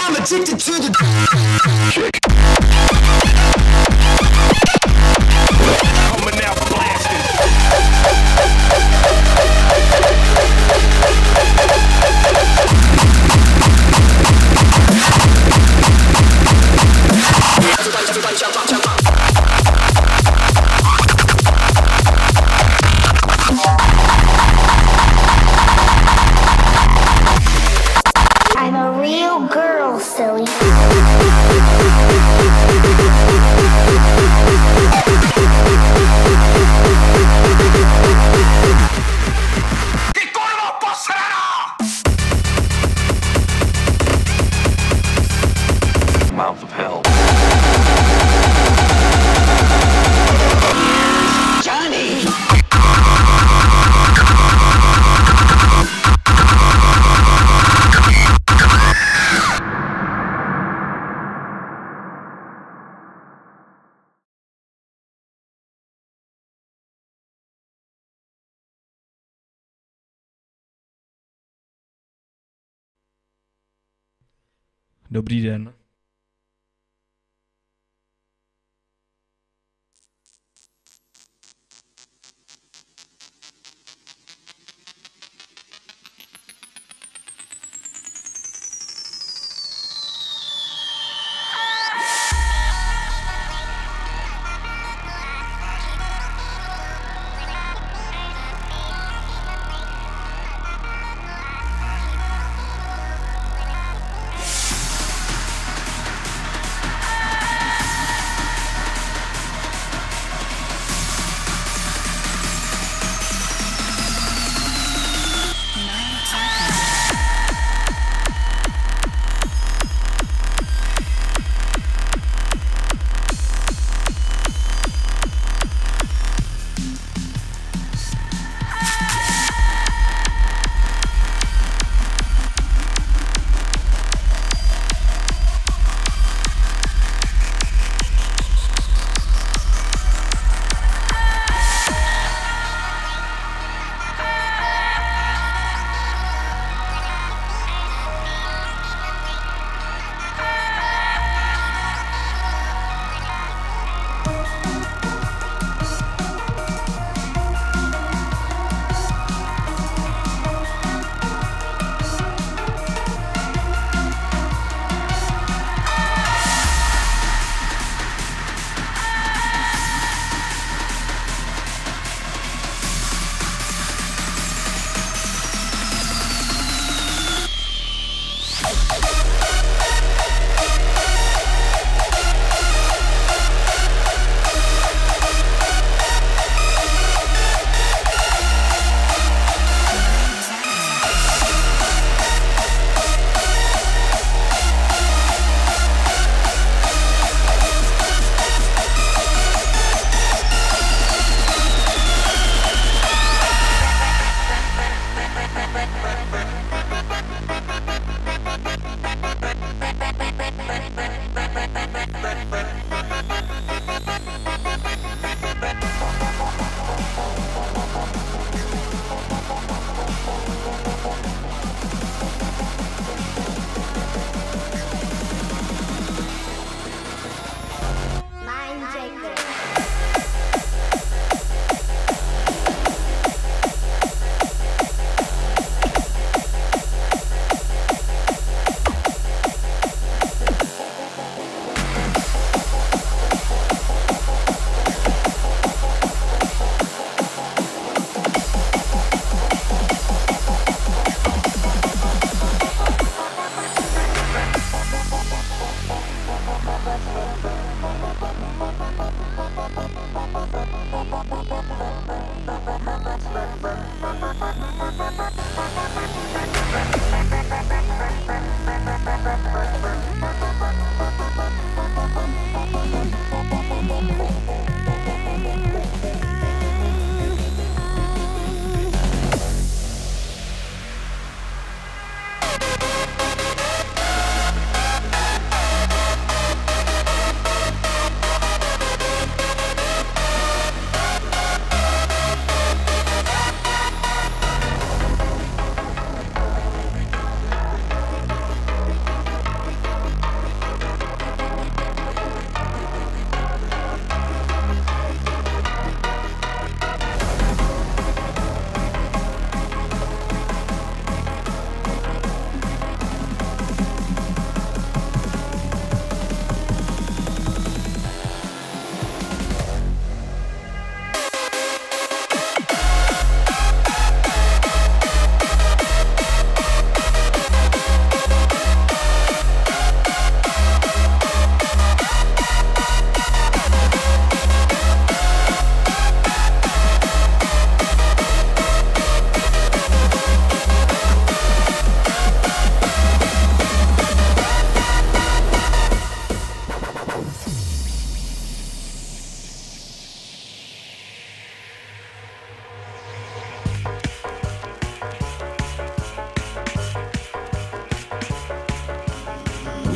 I'm addicted to the coming out blasting. I'm a real girl, silly. Mouth of hell. Johnny! Dobrý den.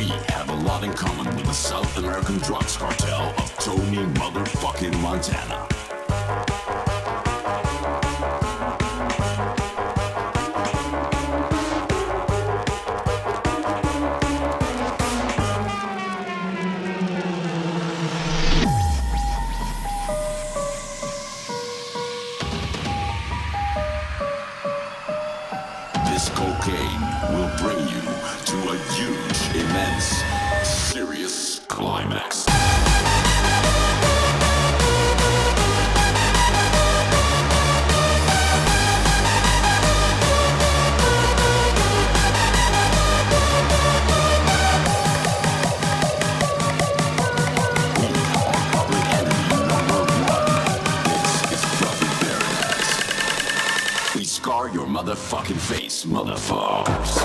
We have a lot in common with the South American drugs cartel of Tony motherfucking Montana. This cocaine will bring you to a huge, immense, serious climax. We are public enemy number one. This is Brother Paradise. We scar your motherfucking face, motherfuckers.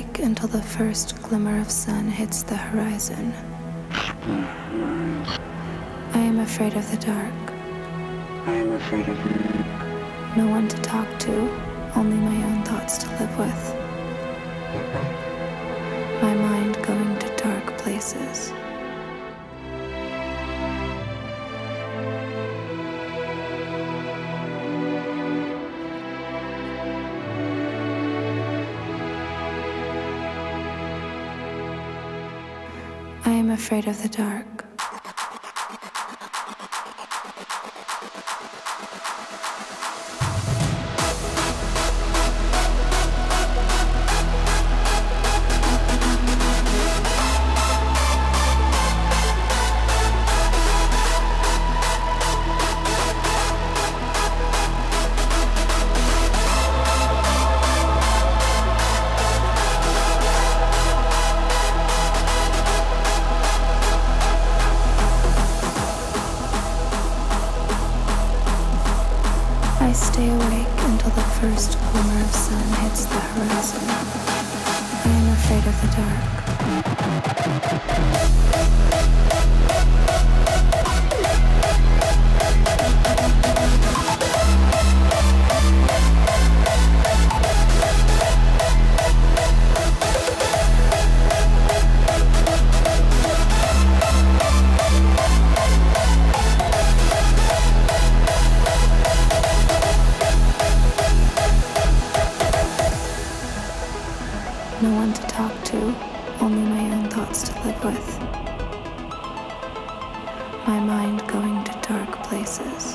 awake until the first glimmer of sun hits the horizon. I am afraid of the dark. I am afraid of no one to talk to, only my own thoughts to live with. My mind going to dark places. I am afraid of the dark. I stay awake until the first glimmer of sun hits the horizon. I am afraid of the dark. No one to talk to, only my own thoughts to live with. My mind going to dark places.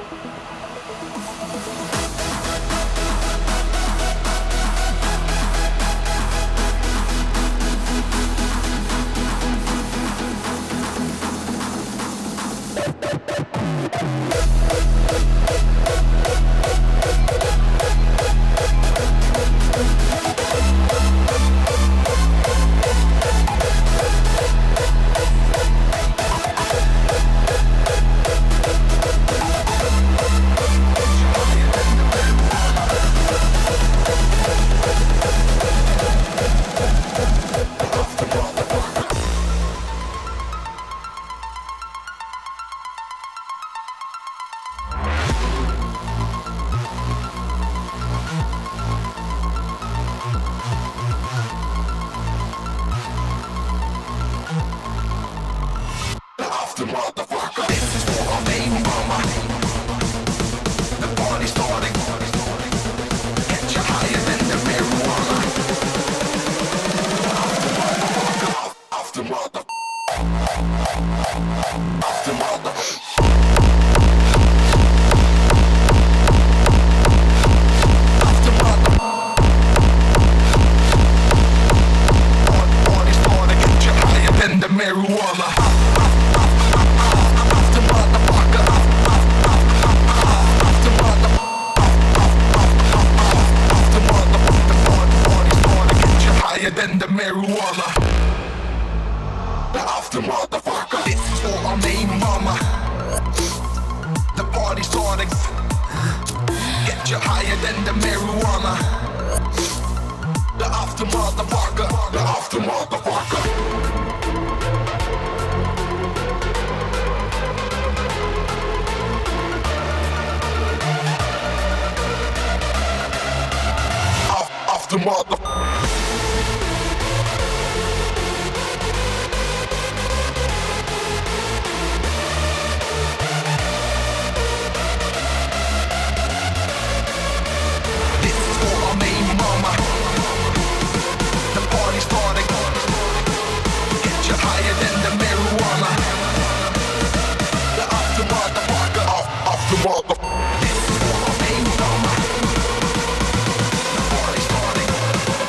This is for our baby mama. The party's starting. Get you higher than the marijuana. After mother. After mother. After mother. Party's starting. Get you higher than the marijuana. Than the marijuana. After motherfucker. This is for our main mama. The party's starting. Get you higher than the marijuana. The after motherfucker. The after motherfucker. After motherfucker. This is for our main mama. The party's starting.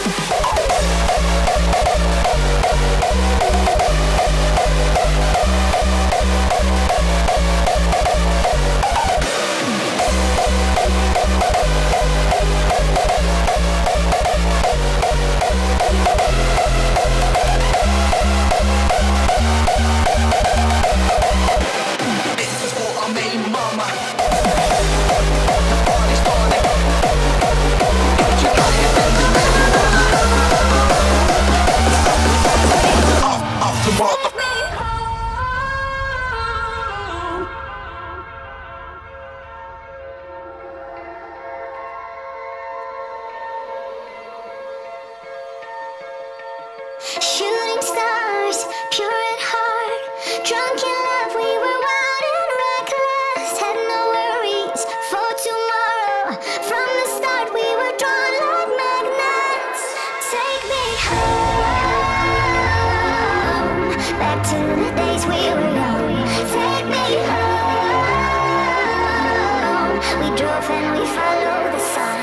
Shooting stars, pure at heart. Drunk in love, we were wild and reckless. Had no worries for tomorrow. From the start, we were drawn like magnets. Take me home, back to the days we were young. Take me home. We drove and we followed the sun.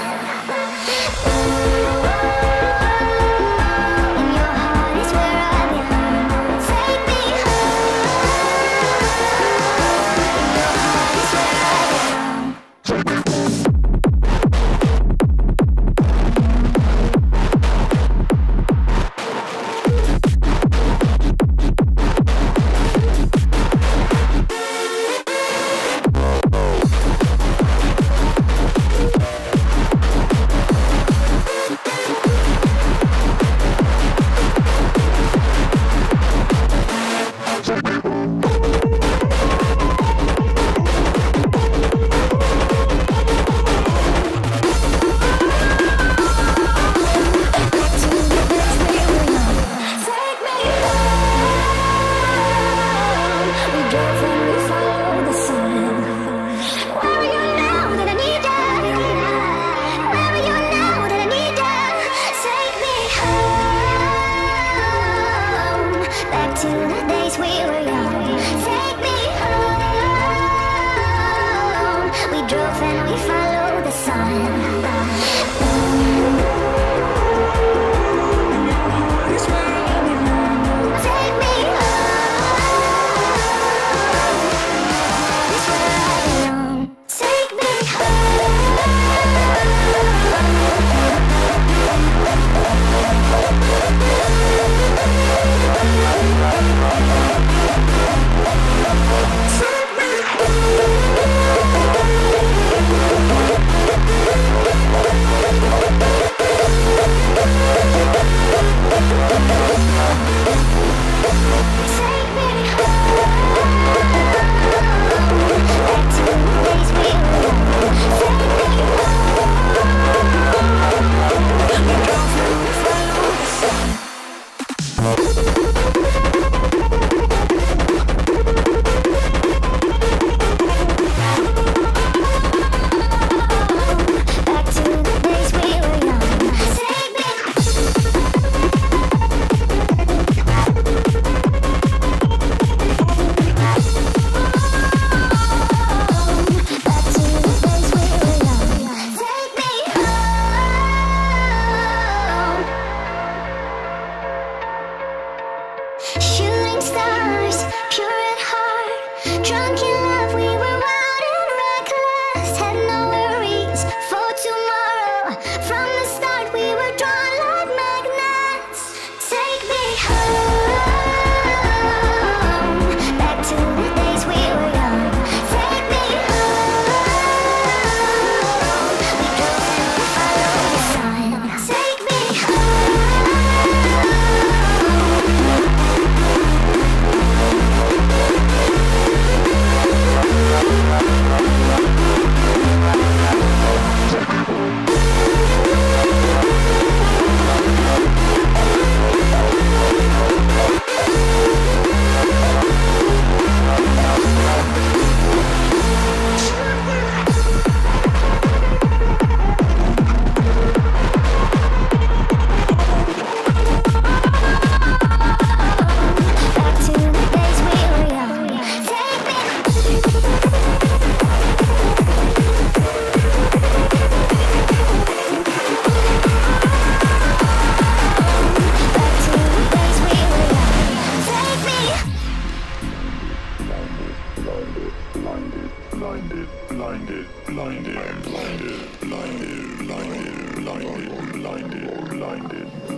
To the days we were young. Take me home. We drove and we followed the sun. Take me home. It's where I belong. Take me home.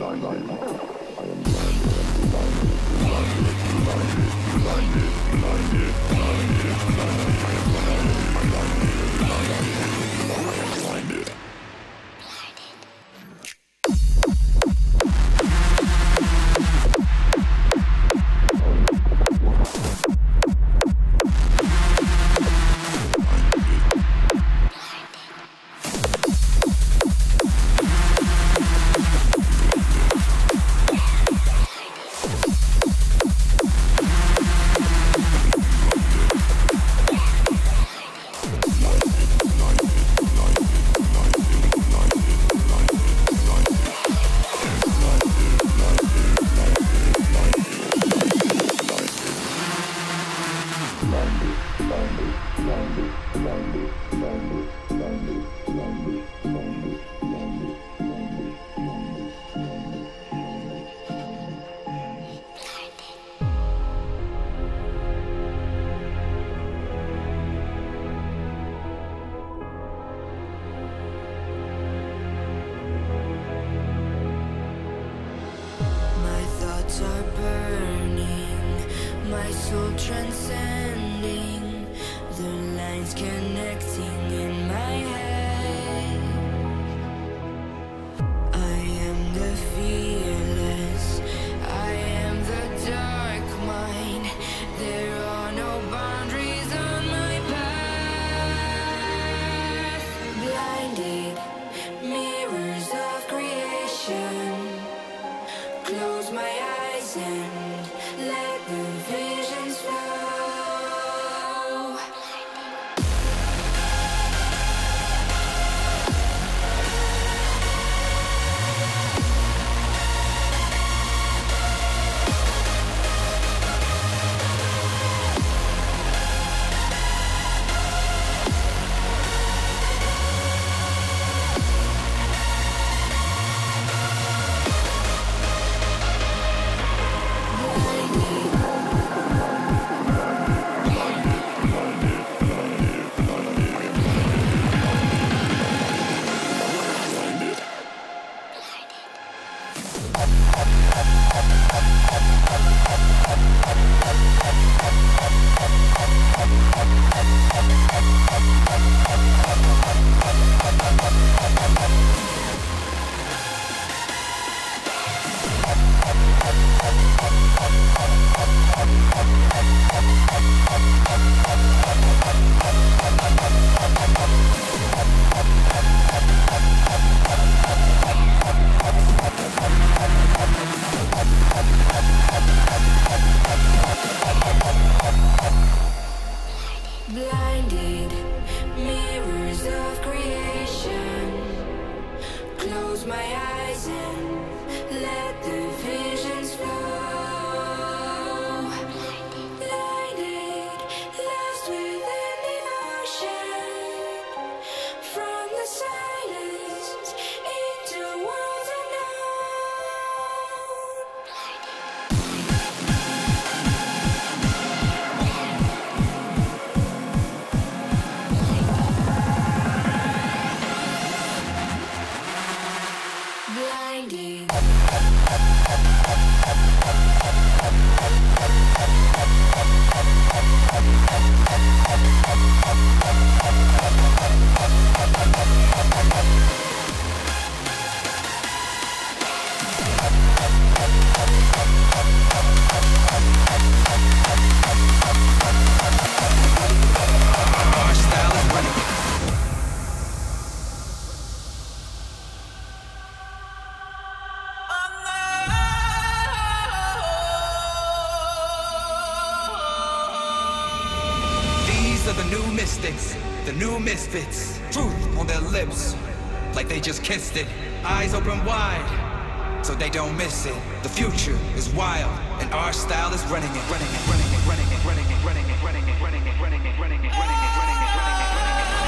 The new misfits, truth on their lips, like they just kissed it. Eyes open wide, so they don't miss it. The future is wild, and our style is running it, running it, running it, running it, running it, running it, running it, running it, running it, running it, running it, running it, running it, running it.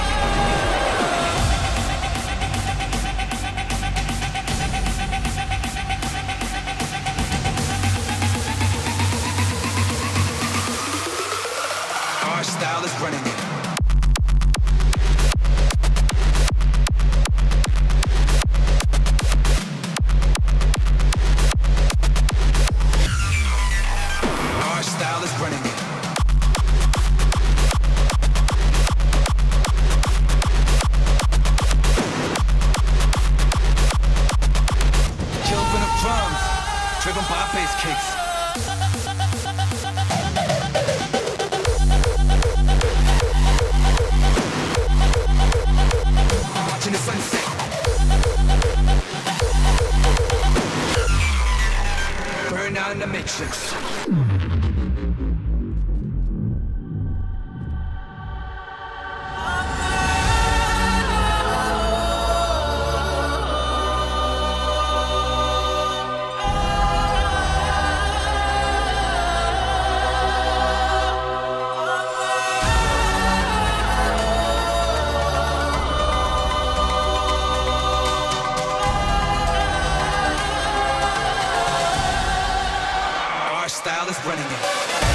Our style is running it. drums, driven by bass kicks. Watching the sunset. Burn out in the matrix. Style is running it.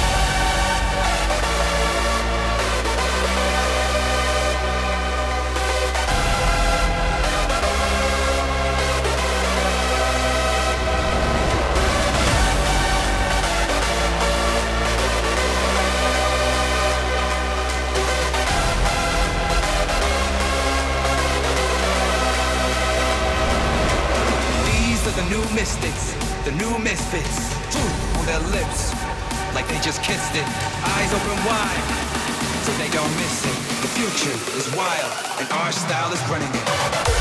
These are the new mystics, the new misfits. On their lips, like they just kissed it. Eyes open wide, so they don't miss it. The future is wild, and our style is running it.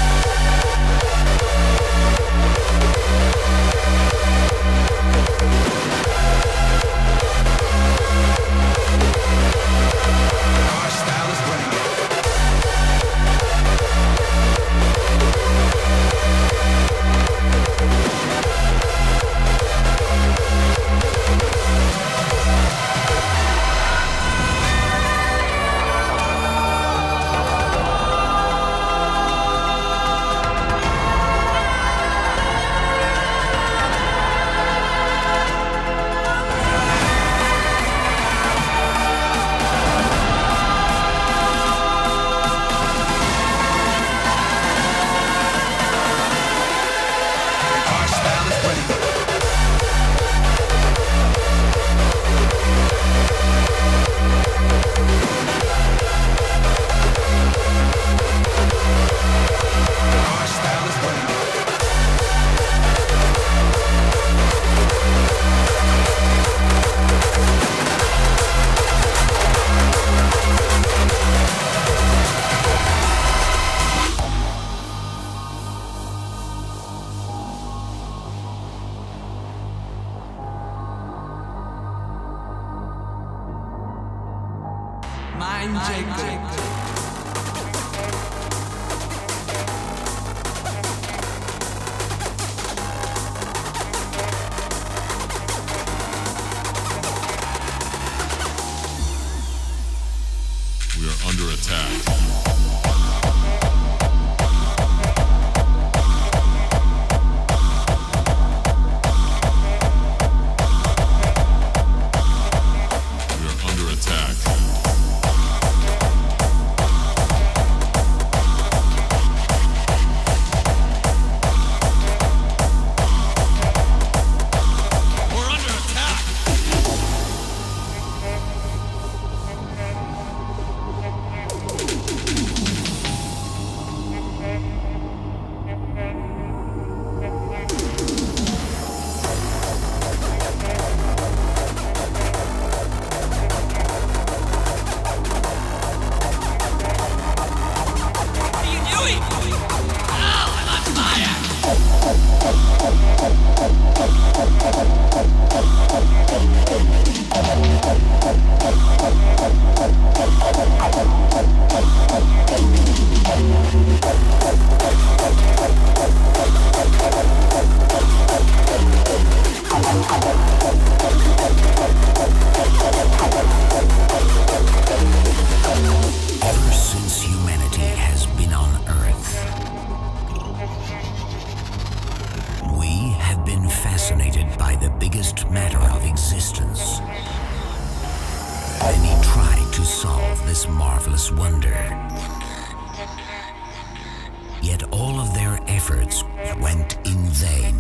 Our style is running it. Mind Jacob. We are under attack. Marvelous wonder. Yet all of their efforts went in vain.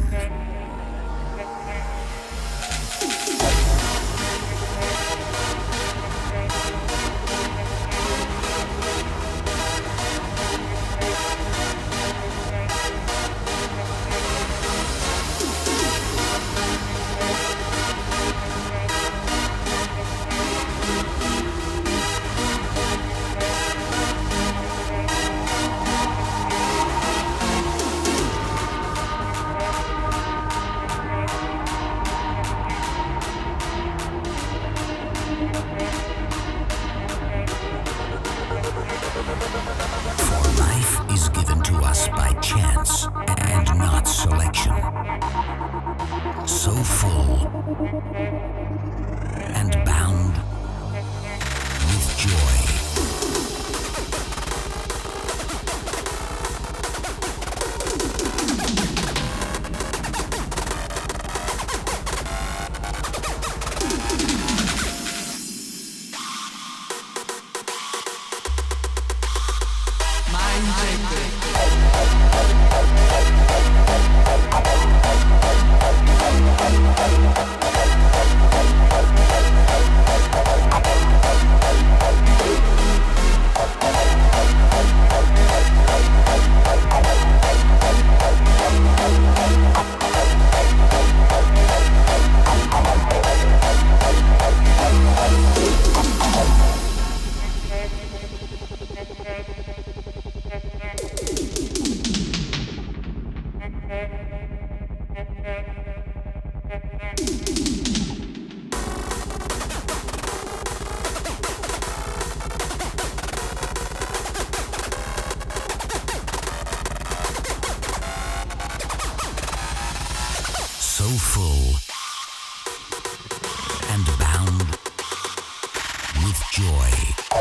and bound with joy. So full and bound with joy.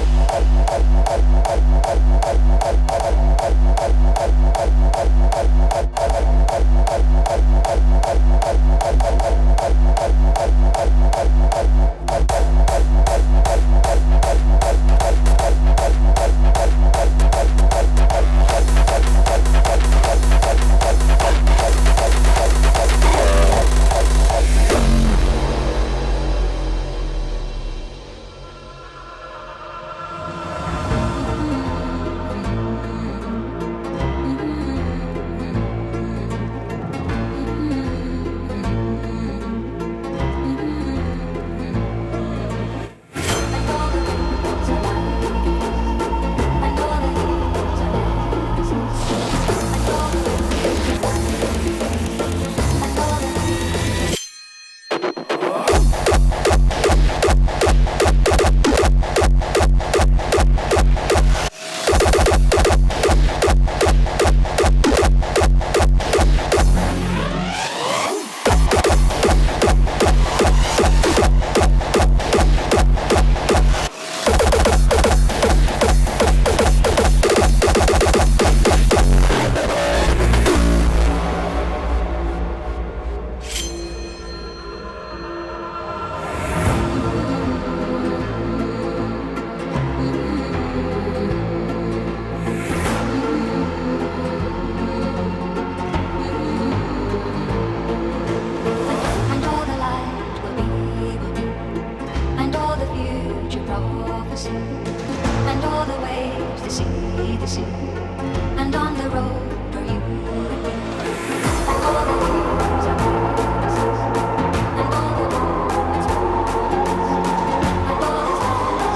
And all the waves, the sea, and on the road are you and me. And all the years are promises, and all the moments promises, and all the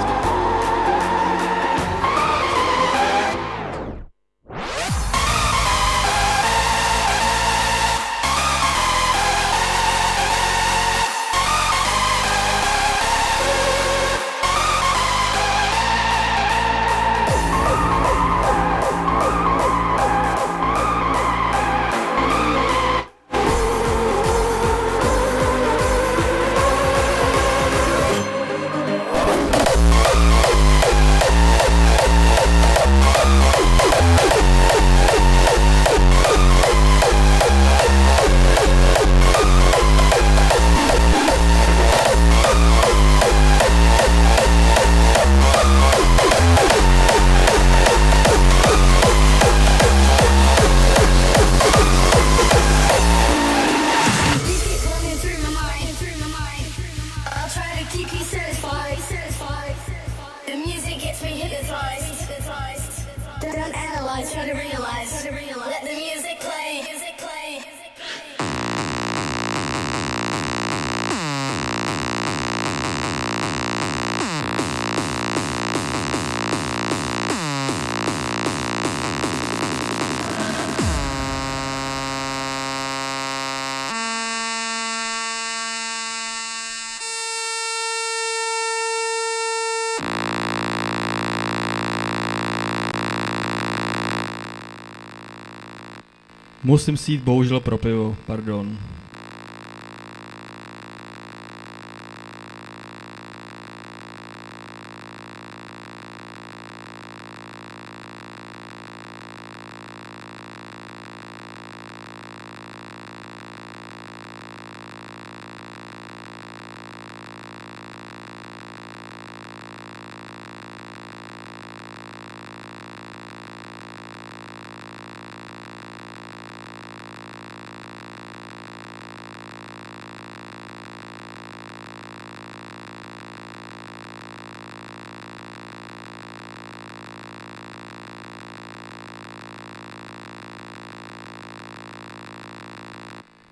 don't analyze, try to realize. Let the music play. Musím si jít bohužel pro pivo, pardon.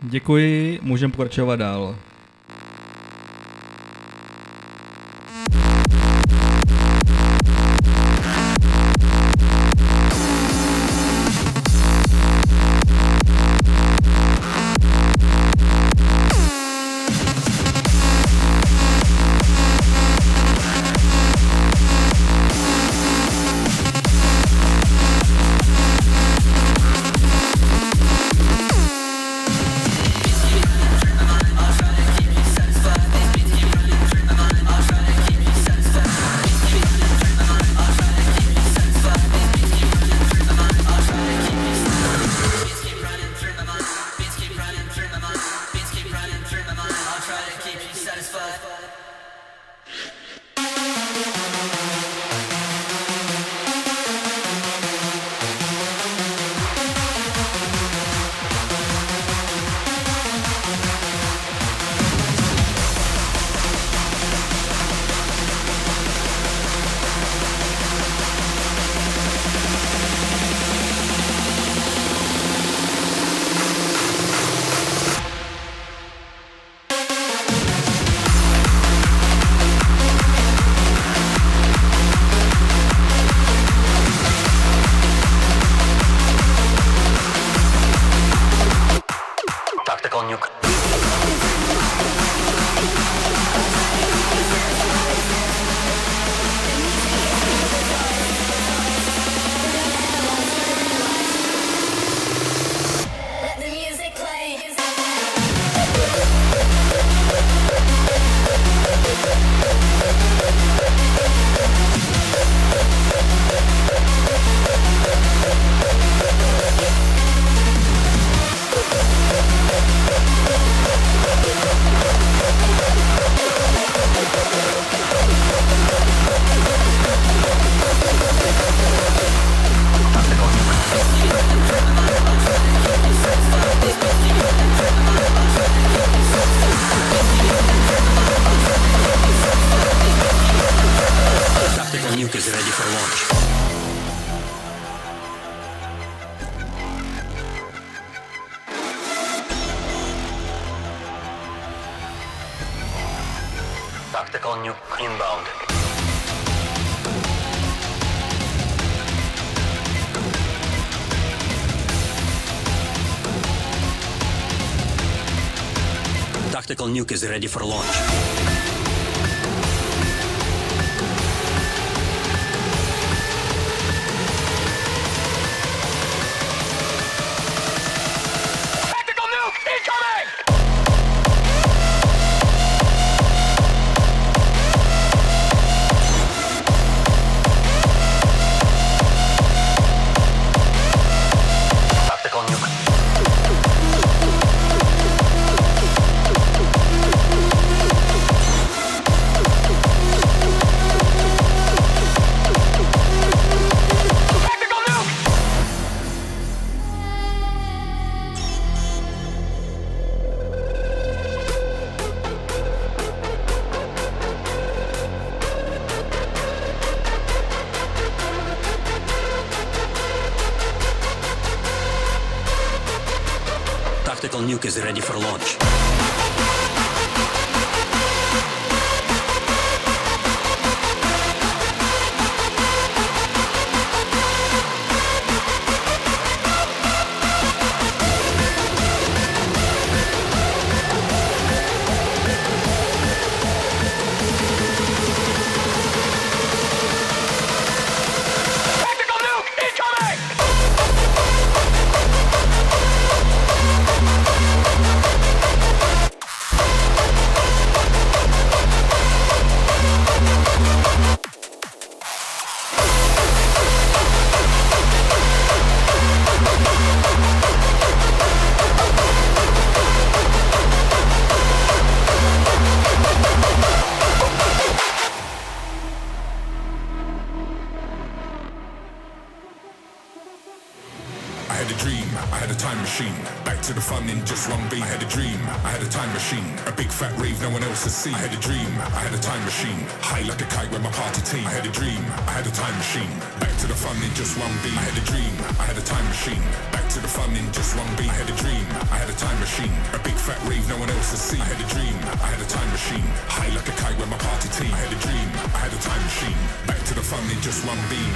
Děkuji, můžeme pokračovat dál. Tactical nuke inbound. Tactical nuke is ready for launch. Tactical nuke is ready for launch. be. I had a dream, I had a time machine, a big fat rave no one else has seen. I had a dream, I had a time machine, high like a kite with my party team. I had a dream, I had a time machine, back to the fun in just one beat. I had a dream, I had a time machine, back to the fun in just one beat. I had a dream, I had a time machine, a big fat rave no one else has seen. I had a dream, I had a time machine, high like a kite with my party team. I had a dream, I had a time machine, back to the fun in just one beam.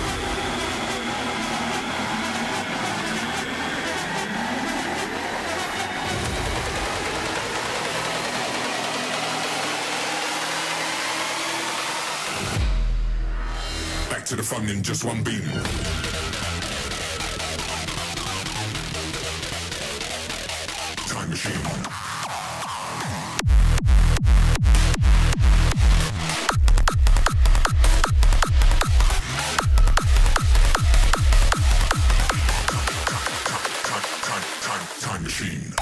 To the fun in just one beam. Time machine. Time machine.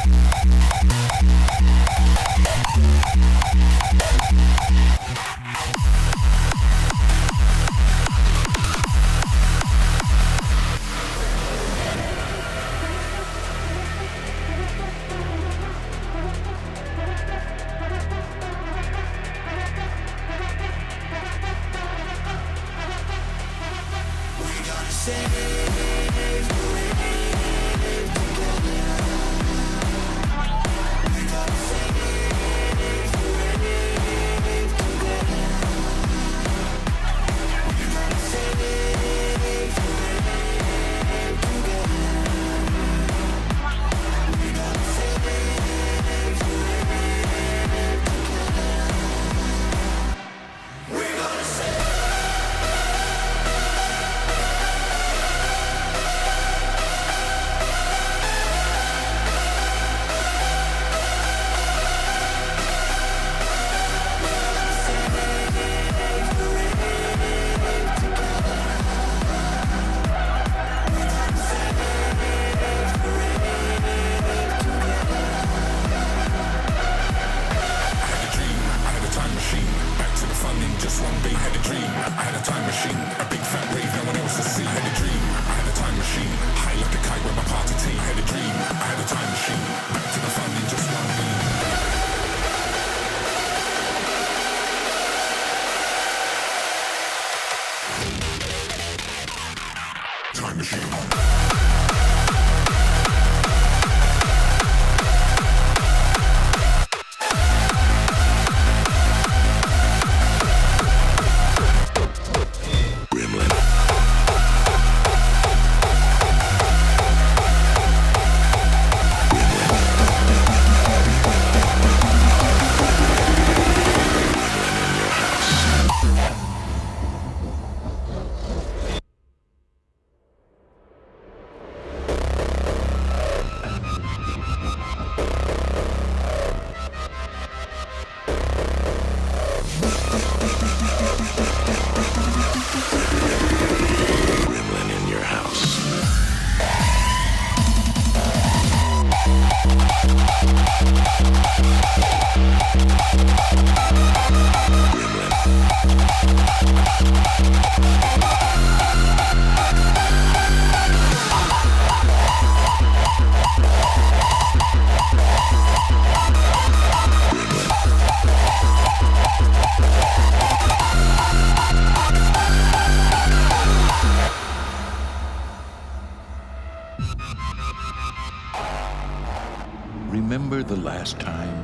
Remember the last time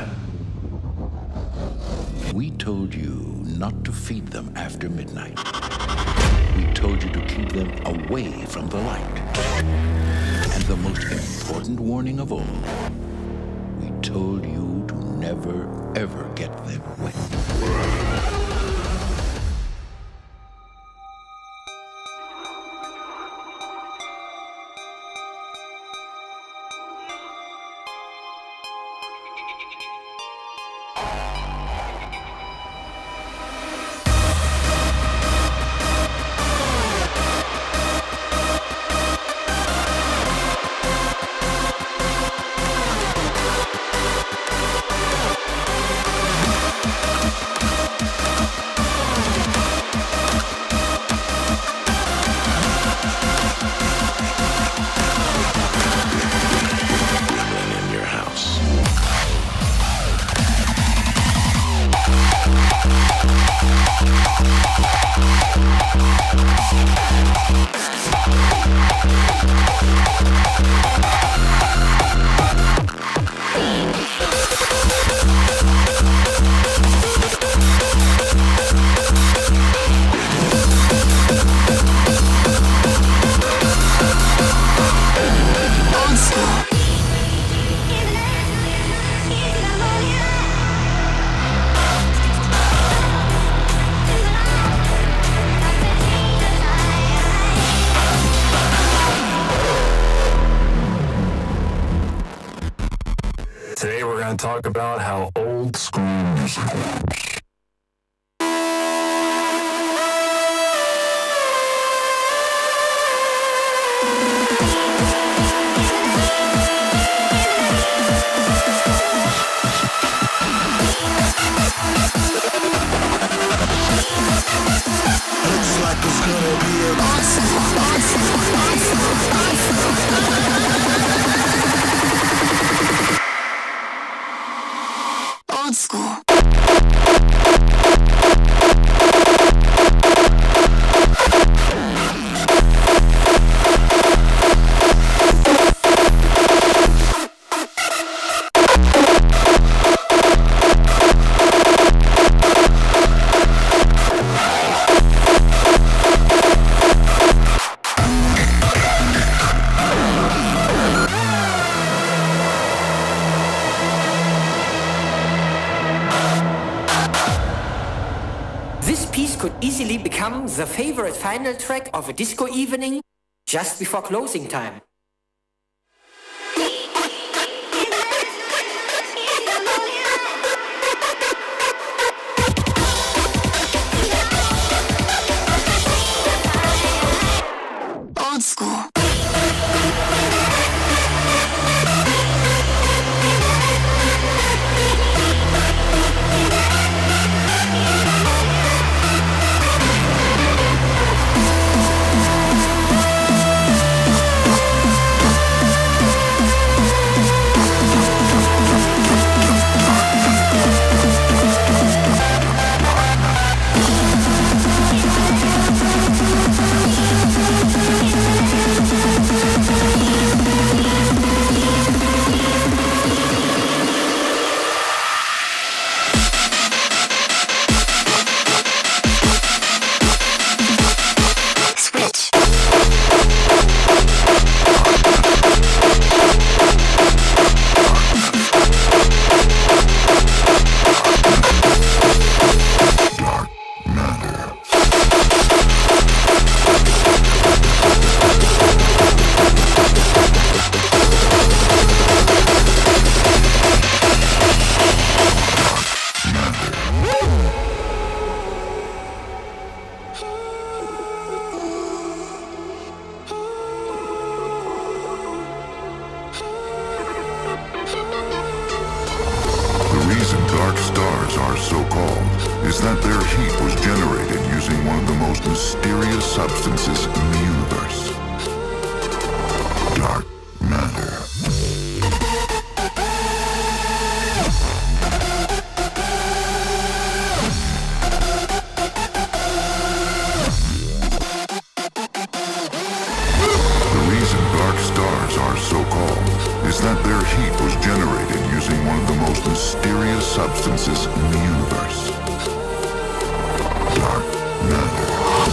we told you not to feed them after midnight? We told you to keep them away from the light. And the most important warning of all, we told you to never, ever get them wet. Today we're going to talk about how old school music works. Looks like it's gonna be a old school. This piece could easily become the favorite final track of a disco evening just before closing time. Old school. Dark stars are so called is that their heat was generated using one of the most mysterious substances in the universe. Dark matter. The reason dark stars are so called is that their heat was generated using one of the most mysterious substances in the universe. Dark matter.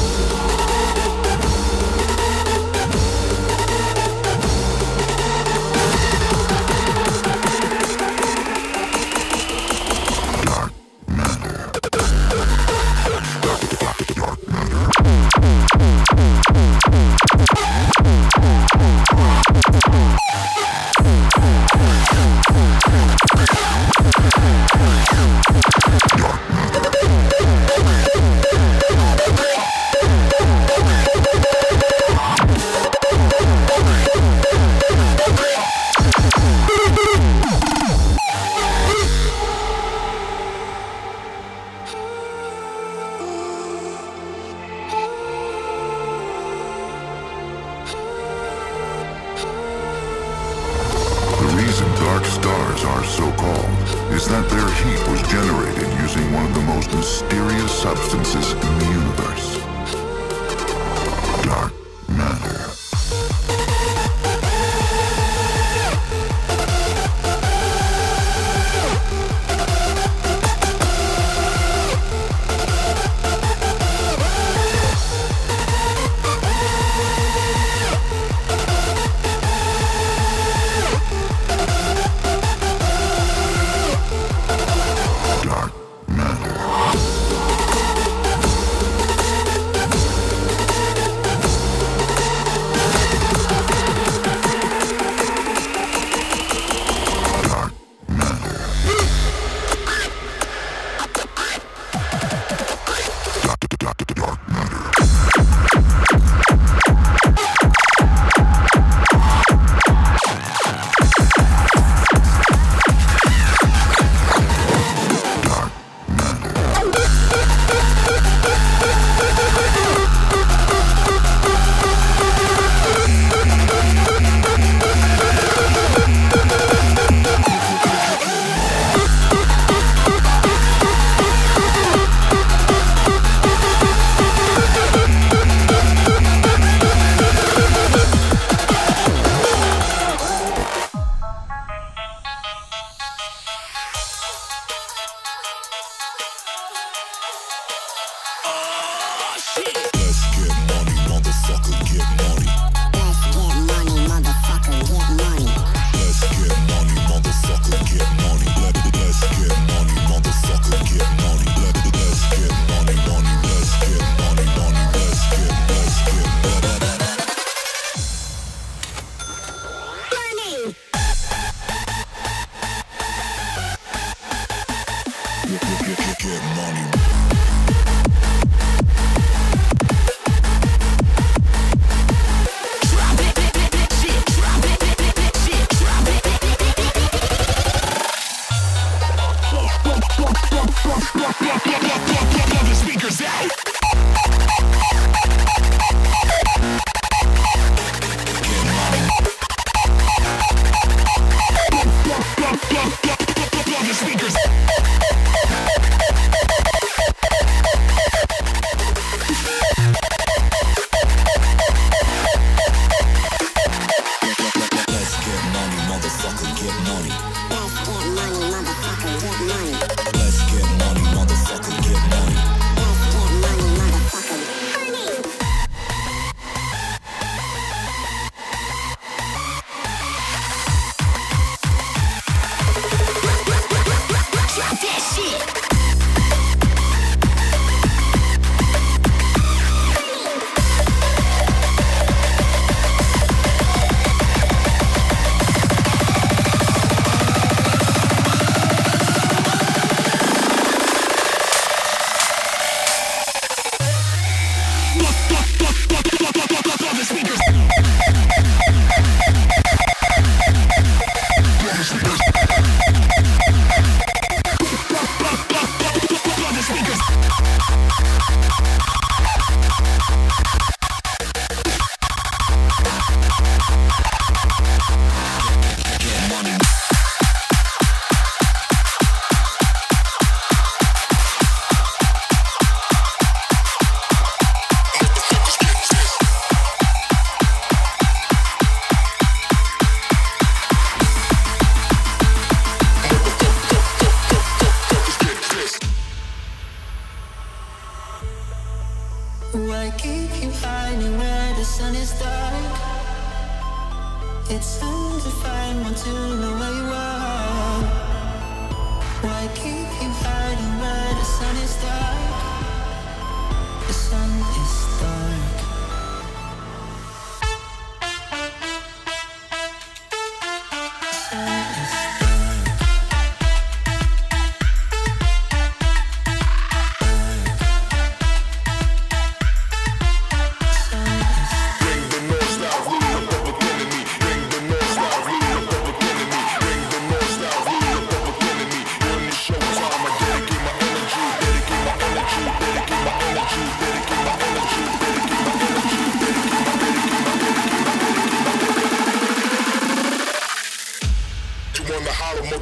Dark matter. Dark matter. Dark matter. that their heat was generated using one of the most mysterious substances in the universe. Dark matter.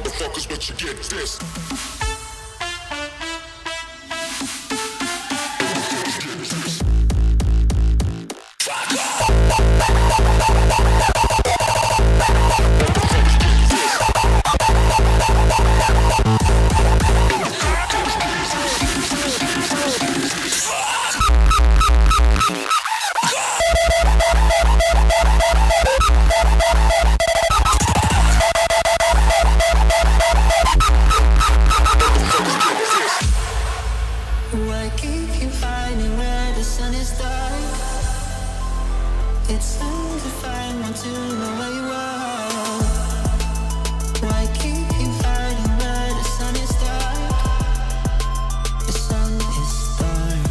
motherfuckers, but you get this. Why keep you hiding where the sun is dark? It's hard to find one to know where you are. Why keep you hiding where the sun is dark? The sun is dark.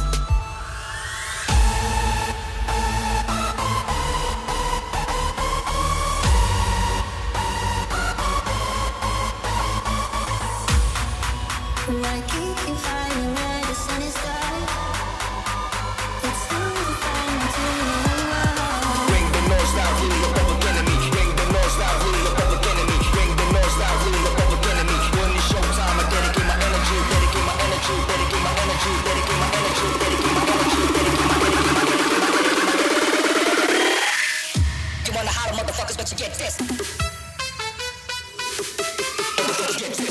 Why keep you hiding where the sun is dark? It's hard to find one to know where you are. Ring the noise loud, really the public enemy. Ring the noise loud, really the public enemy. Ring the noise loud, really the public enemy. When it's showtime, I dedicate my energy, dedicate my energy, dedicate my energy, dedicate my energy, dedicate my energy, dedicate my energy. You wanna holler, motherfuckers, but you get this. Get this.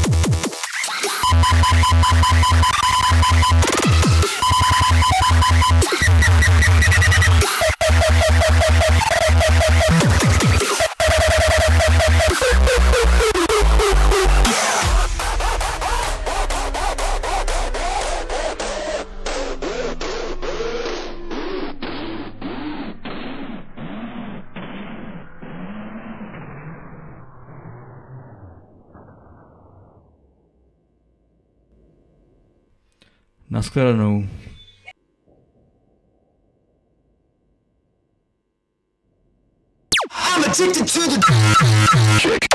Nashledanou. I'm addicted to the